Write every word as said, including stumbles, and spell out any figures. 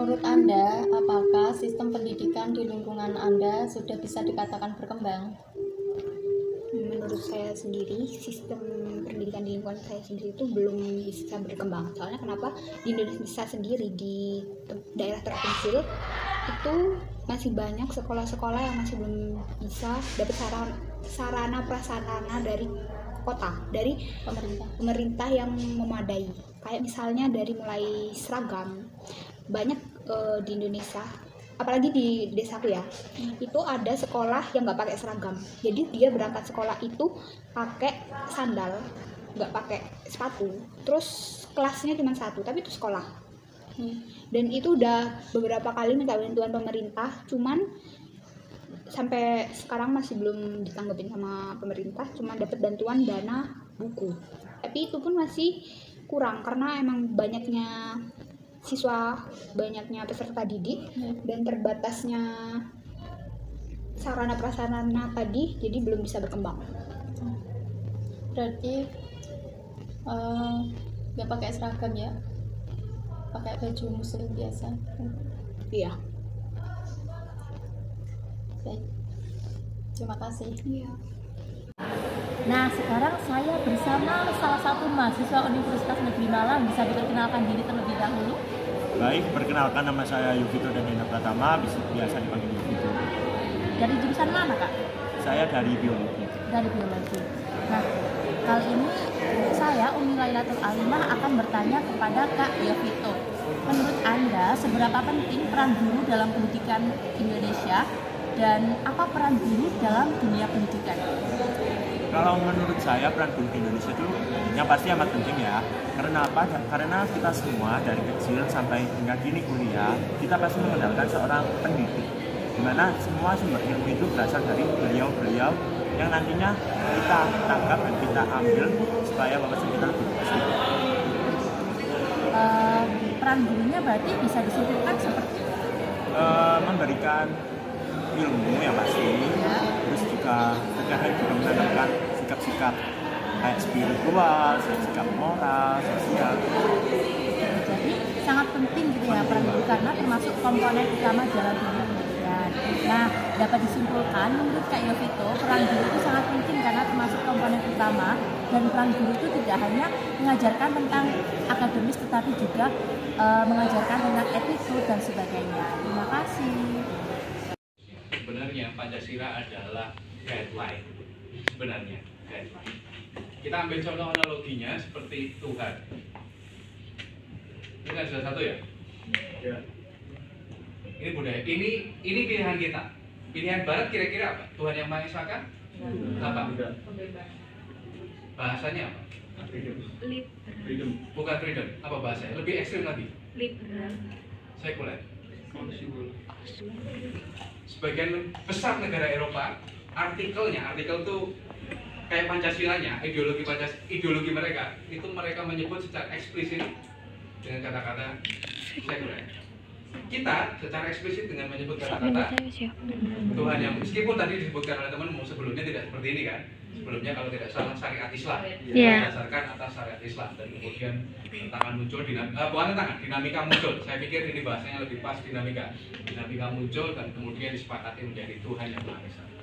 Menurut Anda, apakah sistem pendidikan di lingkungan Anda sudah bisa dikatakan berkembang? Menurut saya sendiri, sistem pendidikan di lingkungan saya sendiri itu belum bisa berkembang. Soalnya kenapa? Di Indonesia sendiri, di daerah terpencil itu masih banyak sekolah-sekolah yang masih belum bisa dapat sarana, sarana prasarana dari kota, dari Pemerintah. pemerintah yang memadai. Kayak misalnya dari mulai seragam, banyak eh, di Indonesia, apalagi di desaku ya, itu ada sekolah yang nggak pakai seragam. Jadi dia berangkat sekolah itu pakai sandal, nggak pakai sepatu. Terus kelasnya cuma satu, tapi itu sekolah. Dan itu udah beberapa kali minta bantuan pemerintah, cuman sampai sekarang masih belum ditanggepin sama pemerintah, cuma dapat bantuan dana buku. Tapi itu pun masih kurang karena emang banyaknya siswa, banyaknya peserta didik, dan terbatasnya sarana prasarana tadi, jadi belum bisa berkembang. Berarti uh, nggak pakai seragam ya? Pakai baju muslim biasa. Iya. Baik. Terima kasih. Iya. Nah, sekarang saya bersama salah satu mahasiswa Universitas Negeri Malang. Bisa diperkenalkan diri terlebih dahulu? Baik, perkenalkan nama saya Yovito Danina Pratama, biasa dipanggil Yovito. Dari jurusan mana, Kak? Saya dari biologi. Dari biologi. Nah, kali ini saya Umi Lailatul Alimah akan bertanya kepada Kak Yovito. Menurut Anda, seberapa penting peran guru dalam pendidikan Indonesia dan apa peran guru dalam dunia pendidikan? Kalau menurut saya peran guru di Indonesia itu yang pasti amat penting ya. Karena apa? Karena kita semua dari kecil sampai hingga kini kuliah, kita pasti mengandalkan seorang pendidik. Dimana semua sumber ilmu itu berasal dari beliau-beliau yang nantinya kita tangkap dan kita ambil supaya wawasan kita lebih luas. Uh, peran gurunya berarti bisa disimpulkan seperti uh, memberikan ilmu yang pasti, ya. Terus juga terkadang juga menanamkan sikap-sikap kayak spiritual, sikap moral, sosial. Jadi sangat penting gitu ya peran guru karena termasuk komponen utama dalam dunia pendidikan. Nah, dapat disimpulkan menurut Kak Yovito, peran guru itu sangat penting karena termasuk komponen utama, dan peran guru itu tidak hanya mengajarkan tentang akademis tetapi juga e, mengajarkan tentang attitude dan sebagainya. Terima kasih. Sebenarnya Pancasila adalah guideline. Sebenarnya guideline. Kita ambil contoh analoginya seperti Tuhan. Ini kan sudah satu ya? Ya. Ini budaya. Ini ini pilihan kita. Pilihan Barat kira-kira apa? Tuhan yang Maha Esa kan? Apa? Bahasanya apa? Freedom. Bukan freedom. Apa bahasanya? Lebih ekstrim lagi. Liberal. Sekuler. Sebagian besar negara Eropa, artikelnya, artikel itu kayak Pancasilanya, ideologi Pancasila, ideologi mereka itu mereka menyebut secara eksplisit dengan kata-kata sekuler. Kita secara eksplisit dengan menyebut kata-kata Tuhan yang meskipun tadi disebutkan oleh teman sebelumnya tidak seperti ini kan. Sebelumnya kalau tidak salah syariat Islam, yeah. Berdasarkan atas syariat Islam, dan kemudian tantangan muncul, dinamika, uh, bukan tantangan, dinamika muncul. Saya pikir ini bahasanya lebih pas, dinamika, dinamika muncul dan kemudian disepakati menjadi Tuhan yang Maha Esa.